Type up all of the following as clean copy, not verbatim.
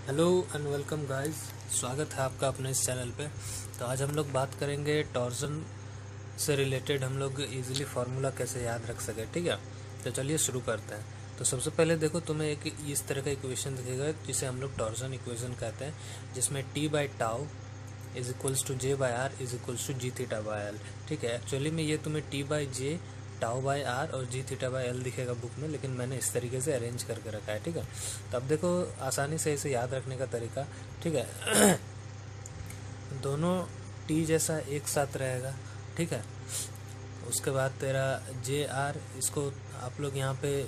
Hello and welcome guys. स्वागत है आपका अपने इस चैनल पे। तो आज हम लोग बात करेंगे टॉर्जन से रिलेटेड हम लोग इजीली फार्मूला कैसे याद रख सके। ठीक है, तो चलिए शुरू करते हैं। तो सबसे पहले देखो, तुम्हें एक इस तरह का इक्वेशन दिखेगा जिसे हम लोग टॉर्जन इक्वेशन कहते हैं, जिसमें T by tau is equals to J by R is equals to G theta by L. ठीक है, एक्चुअली में ये तुम्हें T by J tau by R और जी थीटा बाई एल दिखेगा बुक में, लेकिन मैंने इस तरीके से अरेंज करके रखा है। ठीक है, तो अब देखो आसानी से इसे याद रखने का तरीका। ठीक है दोनों टी जैसा एक साथ रहेगा। ठीक है, उसके बाद तेरा जे आर, इसको आप लोग यहाँ पे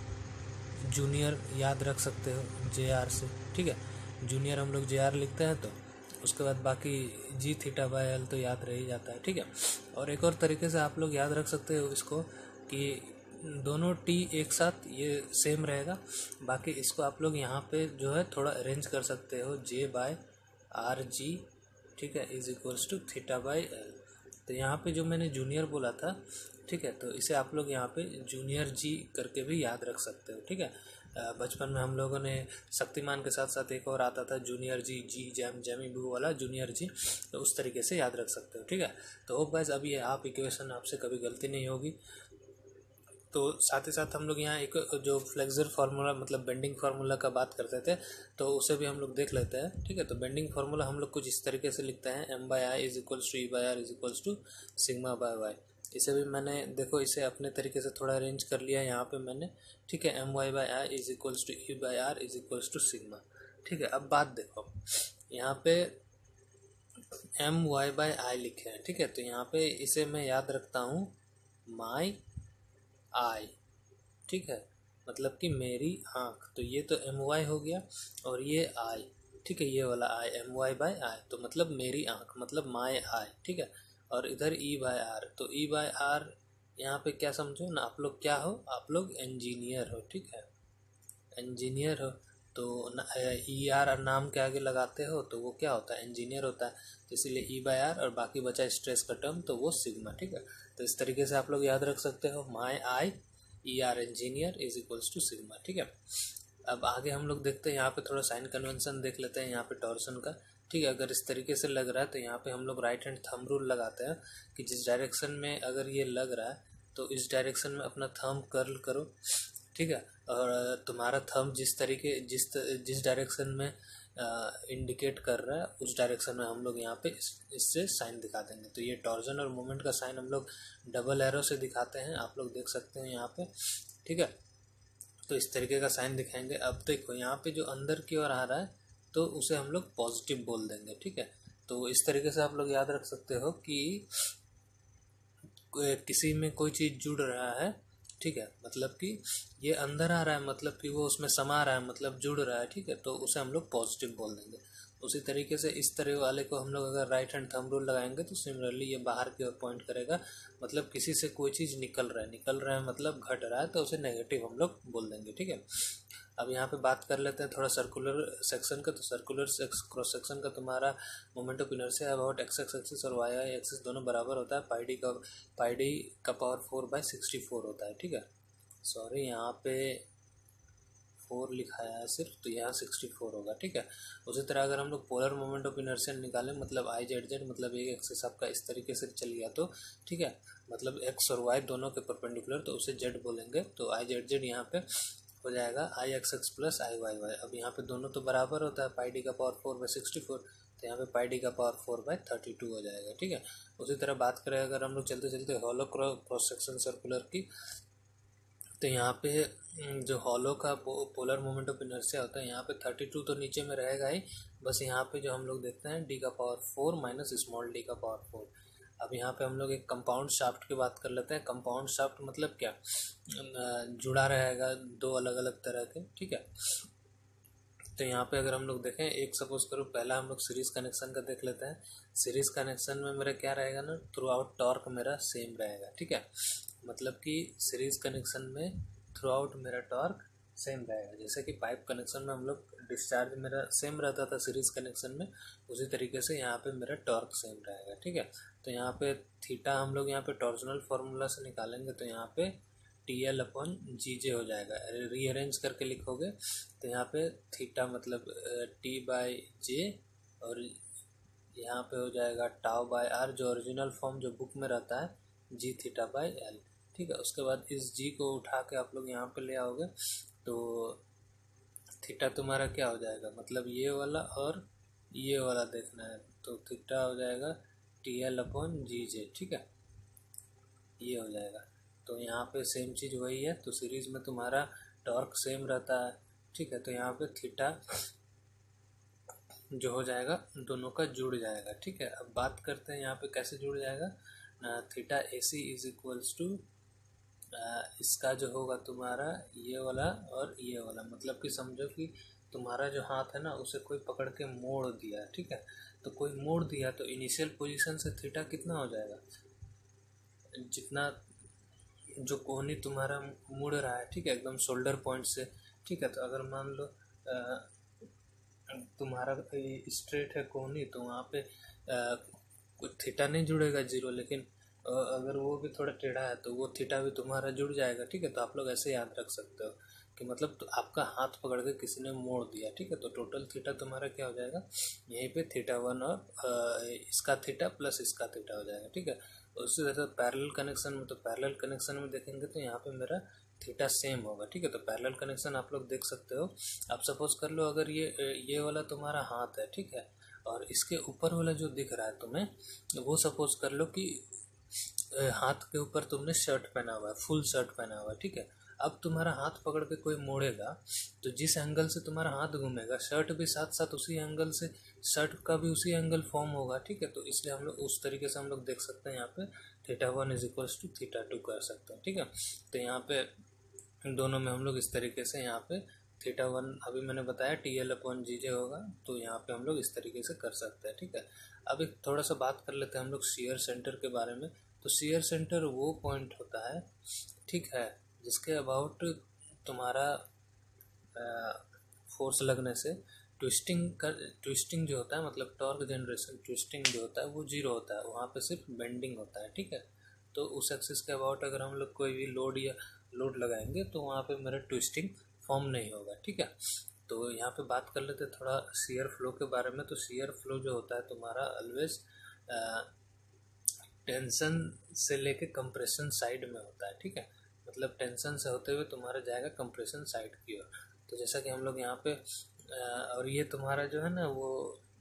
जूनियर याद रख सकते हो जे आर से। ठीक है, जूनियर हम लोग जे आर लिखते हैं। तो उसके बाद बाकी जी थीटा बाई एल तो याद रह ही जाता है। ठीक है, और एक और तरीके से आप लोग याद रख सकते हो इसको कि दोनों टी एक साथ ये सेम रहेगा। बाकी इसको आप लोग यहाँ पे जो है थोड़ा अरेंज कर सकते हो, जे बाय आर जी, ठीक है, is equals to theta by L. तो यहाँ पे जो मैंने जूनियर बोला था, ठीक है, तो इसे आप लोग यहाँ पे जूनियर जी करके भी याद रख सकते हो। ठीक है, बचपन में हम लोगों ने शक्तिमान के साथ साथ एक और आता था जूनियर जी, जी जैम जैमी बू वाला जूनियर जी, तो उस तरीके से याद रख सकते हो। ठीक है, तो होप गाइस अब ये आप इक्वेशन आपसे कभी गलती नहीं होगी। तो साथ ही साथ हम लोग यहाँ एक जो फ्लेक्सर फार्मूला मतलब बेंडिंग फार्मूला का बात करते थे, तो उसे भी हम लोग देख लेते हैं। ठीक है, तो बेंडिंग फार्मूला हम लोग कुछ इस तरीके से लिखते हैं, M by I is equals to E by R is equals to sigma by Y. इसे भी मैंने देखो इसे अपने तरीके से थोड़ा अरेंज कर लिया यहाँ पे मैंने। ठीक है, M Y by I is equals to E by R is equals to sigma. ठीक है, अब बात देखो, यहाँ पे एम वाई बाई आई लिखे हैं। ठीक है, तो यहाँ पे इसे मैं याद रखता हूँ माई आई। ठीक है, मतलब कि मेरी आँख। तो ये तो एम वाई हो गया और ये आई। ठीक है, ये वाला I M Y by I, तो मतलब मेरी आँख मतलब माई आई। ठीक है, और इधर ई बाई आर, तो ई बाई आर यहाँ पे क्या समझो ना, आप लोग क्या हो, आप लोग इंजीनियर हो। ठीक है, इंजीनियर हो, तो ई आर नाम के आगे लगाते हो तो वो क्या होता है, इंजीनियर होता है। तो इसीलिए ई बाई आर और बाकी बचा स्ट्रेस का टर्म, तो वो सिग्मा। ठीक है, तो इस तरीके से आप लोग याद रख सकते हो, my I E R engineer is equals to sigma. ठीक है, अब आगे हम लोग देखते हैं, यहाँ पे थोड़ा साइन कन्वेंशन देख लेते हैं यहाँ पे टॉर्सन का। ठीक है, अगर इस तरीके से लग रहा है तो यहाँ पे हम लोग राइट हैंड थंब रूल लगाते हैं कि जिस डायरेक्शन में अगर ये लग रहा है तो इस डायरेक्शन में अपना थंब कर्ल करो। ठीक है, और तुम्हारा थंब जिस डायरेक्शन में इंडिकेट कर रहा है उस डायरेक्शन में हम लोग यहाँ पे इससे साइन दिखा देंगे। तो ये टॉर्जन और मोमेंट का साइन हम लोग डबल एरो से दिखाते हैं, आप लोग देख सकते हैं यहाँ पे। ठीक है, तो इस तरीके का साइन दिखाएंगे। अब देखो यहाँ पे जो अंदर की ओर आ रहा है तो उसे हम लोग पॉजिटिव बोल देंगे। ठीक है, तो इस तरीके से आप लोग याद रख सकते हो कि किसी में कोई चीज़ जुड़ रहा है। ठीक है, मतलब कि ये अंदर आ रहा है, मतलब कि वो उसमें समा रहा है, मतलब जुड़ रहा है। ठीक है, तो उसे हम लोग पॉजिटिव बोल देंगे। उसी तरीके से इस तरह वाले को हम लोग अगर राइट हैंड थंब रूल लगाएंगे तो सिमिलरली ये बाहर की ओर पॉइंट करेगा, मतलब किसी से कोई चीज़ निकल रहा है मतलब घट रहा है, तो उसे नेगेटिव हम लोग बोल देंगे। ठीक है, अब यहाँ पे बात कर लेते हैं थोड़ा सर्कुलर सेक्शन का। तो सर्कुलर क्रॉस सेक्शन का तुम्हारा moment of inertia about X axis और वाई एक्सिस दोनों बराबर होता है, पाई डी का पावर 4/64 होता है। ठीक है, सॉरी यहाँ पे 4 लिखाया है सिर्फ, तो यहाँ 64 होगा। ठीक है, उसी तरह अगर हम लोग पोलर मोमेंट ऑफ इनर्शिया निकालें, मतलब आई जेड जेड, मतलब एक एक्सिस आपका इस तरीके से चल गया तो ठीक है, मतलब एक्स और वाई दोनों के परपेंडिकुलर, तो उसे जेड बोलेंगे। तो आई जेड जेड यहाँ पे हो जाएगा I X X plus I Y Y. अब यहाँ पे दोनों तो बराबर होता है, पाई डी का पावर 4/64, तो यहाँ पे पाई डी का पावर 4/32 हो जाएगा। ठीक है, उसी तरह बात करें अगर हम लोग चलते चलते हॉलो क्रॉस सेक्शन सर्कुलर की, तो यहाँ पे जो हॉलो का पोलर मोमेंट ऑफ इनर्शिया होता है, यहाँ पे 32 तो नीचे में रहेगा ही, बस यहाँ पे जो हम लोग देखते हैं डी का पावर 4 माइनस स्मॉल डी का पावर 4। अब यहाँ पे हम लोग एक कंपाउंड शाफ्ट की बात कर लेते हैं। कंपाउंड शाफ्ट मतलब क्या, जुड़ा रहेगा दो अलग अलग तरह के। ठीक है, तो यहाँ पे अगर हम लोग देखें, एक सपोज करो पहला हम लोग सीरीज कनेक्शन का देख लेते हैं। सीरीज कनेक्शन में मेरा क्या रहेगा ना, थ्रू आउट टॉर्क मेरा सेम रहेगा। ठीक है, मतलब कि सीरीज कनेक्शन में थ्रू आउट मेरा टॉर्क सेम रहेगा। जैसे कि पाइप कनेक्शन में हम लोग डिस्चार्ज मेरा सेम रहता था सीरीज कनेक्शन में, उसी तरीके से यहाँ पे मेरा टॉर्क सेम रहेगा। ठीक है, तो यहाँ पे थीटा हम लोग यहाँ पे टॉर्जनल फार्मूला से निकालेंगे, तो यहाँ पे TL/GJ हो जाएगा। रीअरेंज करके लिखोगे तो यहाँ पे थीटा मतलब T/J और यहाँ पे हो जाएगा τ/r, जो ओरिजिनल फॉर्म जो बुक में रहता है Gθ/L। ठीक है, उसके बाद इस G को उठा के आप लोग यहाँ पे ले आओगे तो थीटा तुम्हारा क्या हो जाएगा, मतलब ये वाला और ये वाला देखना है, तो थीटा हो जाएगा TL/GJ। ठीक है, ये हो जाएगा। तो यहाँ पे सेम चीज़ वही है, तो सीरीज में तुम्हारा टॉर्क सेम रहता है। ठीक है, तो यहाँ पे थीटा जो हो जाएगा दोनों का जुड़ जाएगा। ठीक है, अब बात करते हैं यहाँ पे कैसे जुड़ जाएगा। Theta AC is equals to इसका जो होगा तुम्हारा ये वाला और ये वाला, मतलब कि समझो कि तुम्हारा जो हाथ है ना उसे कोई पकड़ के मोड़ दिया। ठीक है, तो कोई मोड़ दिया तो इनिशियल पोजीशन से थीटा कितना हो जाएगा, जितना जो कोहनी तुम्हारा मुड़ रहा है, ठीक है, एकदम शोल्डर पॉइंट से। ठीक है, तो अगर मान लो तुम्हारा स्ट्रेट है कोहनी तो वहाँ पे थीटा नहीं जुड़ेगा जीरो, लेकिन अगर वो भी थोड़ा टेढ़ा है तो वो थीटा भी तुम्हारा जुड़ जाएगा। ठीक है, तो आप लोग ऐसे याद रख सकते हो कि मतलब तो आपका हाथ पकड़ के किसी ने मोड़ दिया। ठीक है, तो टोटल थीटा तुम्हारा क्या हो जाएगा, यहीं पे θ1 और इसका थीटा प्लस इसका थीटा हो जाएगा। ठीक है, उसी तरह पैरेलल कनेक्शन में, तो पैरेलल कनेक्शन में देखेंगे तो यहाँ पे मेरा थीटा सेम होगा। ठीक है, तो पैरेलल कनेक्शन आप लोग देख सकते हो। आप सपोज कर लो अगर ये वाला तुम्हारा हाथ है, ठीक है, और इसके ऊपर वाला जो दिख रहा है तुम्हें, वो सपोज कर लो कि हाथ के ऊपर तुमने शर्ट पहना हुआ है, फुल शर्ट पहना हुआ है। ठीक है, अब तुम्हारा हाथ पकड़ के कोई मोड़ेगा तो जिस एंगल से तुम्हारा हाथ घूमेगा शर्ट भी साथ साथ उसी एंगल से, शर्ट का भी उसी एंगल फॉर्म होगा। ठीक है, तो इसलिए हम लोग उस तरीके से हम लोग देख सकते हैं, यहाँ पे θ1 इज इक्वल्स टू θ2 कर सकते हैं। ठीक है, तो यहाँ पे दोनों में हम लोग इस तरीके से यहाँ पे θ1 अभी मैंने बताया TL/GJ होगा, तो यहाँ पे हम लोग इस तरीके से कर सकते हैं। ठीक है, अब एक थोड़ा सा बात कर लेते हैं हम लोग शेयर सेंटर के बारे में। तो शेयर सेंटर वो पॉइंट होता है, ठीक है, जिसके अबाउट तुम्हारा फोर्स लगने से ट्विस्टिंग जो होता है, मतलब टॉर्क जनरेशन ट्विस्टिंग जो होता है वो जीरो होता है, वहाँ पे सिर्फ बेंडिंग होता है। ठीक है, तो उस एक्सिस के अबाउट अगर हम लोग कोई भी लोड लगाएंगे तो वहाँ पे मेरा ट्विस्टिंग फॉर्म नहीं होगा। ठीक है, तो यहाँ पे बात कर लेते थोड़ा शेयर फ्लो के बारे में। तो शेयर फ्लो जो होता है तुम्हारा ऑलवेज टेंशन से लेके कंप्रेशन साइड में होता है। ठीक है, मतलब टेंशन से होते हुए तुम्हारा जाएगा कंप्रेशन साइड की ओर। तो जैसा कि हम लोग यहाँ पे और ये तुम्हारा जो है ना वो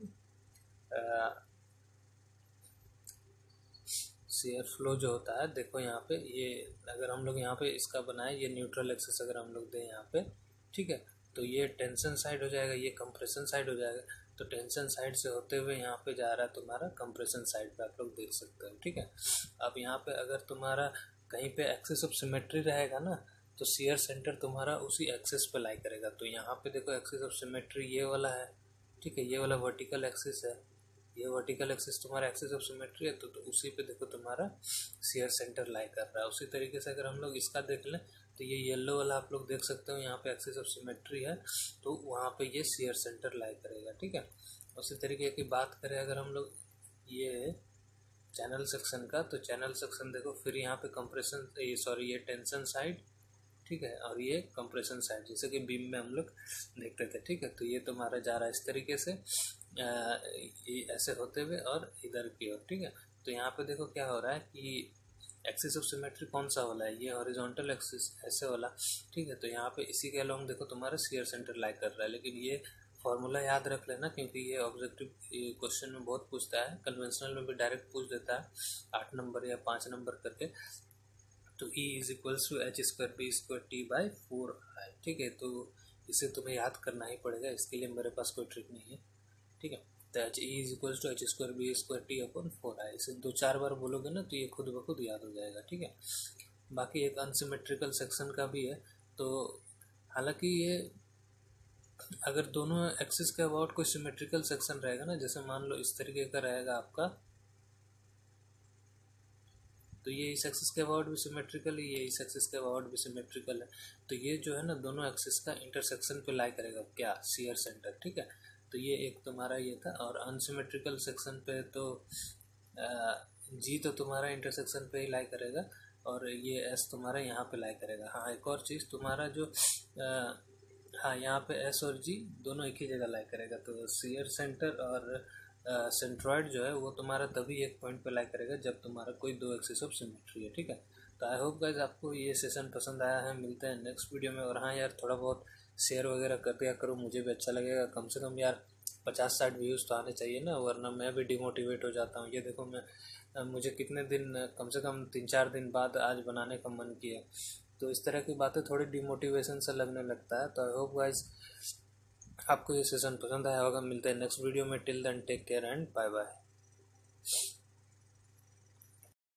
शेयर फ्लो जो होता है, देखो यहाँ पे ये अगर हम लोग यहाँ पे इसका बनाए, ये न्यूट्रल एक्सिस अगर हम लोग दें यहाँ पे, ठीक है, तो ये टेंशन साइड हो जाएगा, ये कंप्रेशन साइड हो जाएगा। तो टेंशन साइड से होते हुए यहाँ पे जा रहा है तुम्हारा कंप्रेशन साइड पे, आप लोग देख सकते हो। ठीक है, अब यहाँ पे अगर तुम्हारा कहीं पे एक्सिस ऑफ सिमेट्री रहेगा ना तो शेयर सेंटर तुम्हारा उसी एक्सिस पे लाई करेगा। तो यहाँ पे देखो एक्सिस ऑफ सिमेट्री ये वाला है। ठीक है, ये वाला वर्टिकल एक्सिस है, ये वर्टिकल एक्सिस तुम्हारा एक्सिस ऑफ सिमेट्री है, तो उसी पे देखो तुम्हारा शेयर सेंटर लाई कर रहा है। उसी तरीके से अगर हम लोग इसका देख लें तो ये येलो वाला आप लोग देख सकते हो, यहाँ पे एक्सिस ऑफ सिमेट्री है तो वहाँ पे ये शेयर सेंटर लाई करेगा। ठीक है, उसी तरीके की बात करें अगर हम लोग ये चैनल सेक्शन का, तो चैनल सेक्शन देखो फिर यहाँ पे कंप्रेशन ये टेंशन साइड, ठीक है, और ये कंप्रेशन साइड, जैसे कि बीम में हम लोग देखते थे। ठीक है, तो ये तुम्हारा जा रहा है इस तरीके से ये ऐसे होते हुए और इधर की ओर। ठीक है, तो यहाँ पे देखो क्या हो रहा है कि एक्सिस ऑफ सिमेट्री कौन सा वाला है, ये हॉरिजॉन्टल एक्सिस ऐसे वाला। ठीक है, तो यहाँ पे इसी के अलोंग देखो तुम्हारा शेयर सेंटर लाई कर रहा है। लेकिन ये फॉर्मूला याद रख लेना क्योंकि ये ऑब्जेक्टिव क्वेश्चन में बहुत पूछता है, कन्वेंशनल में भी डायरेक्ट पूछ देता है 8 नंबर या 5 नंबर करके। तो E is equals to h²b²t/4i। ठीक है, तो इसे तुम्हें याद करना ही पड़ेगा, इसके लिए मेरे पास कोई ट्रिक नहीं है। ठीक है, तो E is equals to h²b²t/4i, इसे 2-4 बार बोलोगे ना तो ये खुद ब खुद याद हो जाएगा। ठीक है, बाकी एक अनसिमेट्रिकल सेक्शन का भी है। तो हालांकि ये अगर दोनों एक्सिस के अबाउट कोई सिमेट्रिकल सेक्शन रहेगा ना, जैसे मान लो इस तरीके का रहेगा आपका, तो ये इस एक्सिस के अबाउट भी सिमेट्रिकल है, ये इस एक्सिस के अबाउट भी सिमेट्रिकल है, तो ये जो है ना दोनों एक्सिस का इंटरसेक्शन पे लाई करेगा क्या, शेयर सेंटर। ठीक है, तो ये एक तुम्हारा ये था। और अनसिमेट्रिकल सेक्शन पे तो जी तो तुम्हारा इंटरसेक्शन पे ही लाई करेगा, और ये एस तुम्हारा यहाँ पे लाई करेगा। हाँ, एक और चीज़, तुम्हारा जो हाँ, यहाँ पे एस और जी दोनों एक ही जगह लाई करेगा। तो सीयर सेंटर और सेंट्रॉइड जो है वो तुम्हारा तभी एक पॉइंट पे लाई करेगा जब तुम्हारा कोई दो एक्सिस ऑफ सिमेट्री है, ठीक है। तो आई होप गाइज आपको ये सेशन पसंद आया है। मिलते हैं नेक्स्ट वीडियो में। और हाँ यार, थोड़ा बहुत शेयर वगैरह कर दिया करो, मुझे भी अच्छा लगेगा। कम से कम यार 50-60 व्यूज़ तो आने चाहिए ना, वरना मैं भी डिमोटिवेट हो जाता हूँ। ये देखो, मुझे कितने दिन, कम से कम 3-4 दिन बाद आज बनाने का मन किया। तो इस तरह की बातें थोड़ी डिमोटिवेशन से लगने लगता है। तो आई होप गाइज आपको ये सेशन पसंद आया होगा। मिलते हैं नेक्स्ट वीडियो में। Till then take care and bye bye.